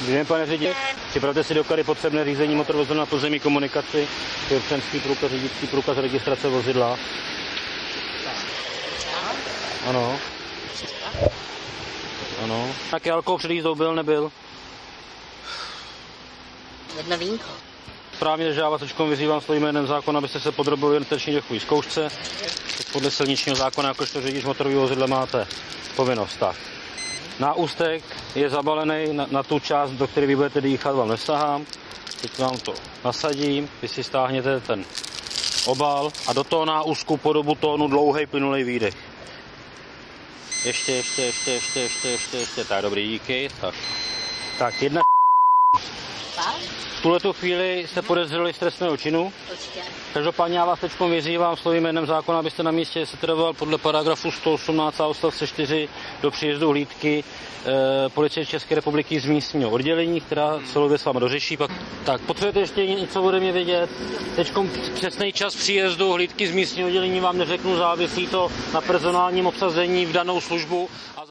Dobrý, pane řidiči, připravte si do kary potřebné řízení motor vozidla na pozemní komunikaci, občanský průkaz, řidičský průkaz, registrace vozidla. Ano. Ano. Jaký alkohol před jízdou byl, nebyl? Jedno vínko. Správně, že já vás teďkom vyzývám svým jménem zákona, abyste se podrobili orientační dechové zkoušce. Podle silničního zákona, jakožto řidič motorového vozidla máte povinnost. Tak. Náústek je zabalený na tu část, do které vy budete dýchat, vám nesahám. Teď vám to nasadím, vy si stáhněte ten obal a do toho náústku po dobu tónu dlouhý plynulej výdech. Ještě. Tak, dobrý, díky. Tak, jedna. V tuhletu chvíli jste podezřeli z trestného činu. Určitě. Každopádně já vás teď vyzývám svým jménem zákona, abyste na místě setrval podle paragrafu 118 odstavce 4 do příjezdu hlídky Policie České republiky z místního oddělení, která celou věc vám dořeší. Tak, potřebujete ještě něco ode mě vědět? Teď přesný čas příjezdu hlídky z místního oddělení vám neřeknu, závisí to na personálním obsazení v danou službu.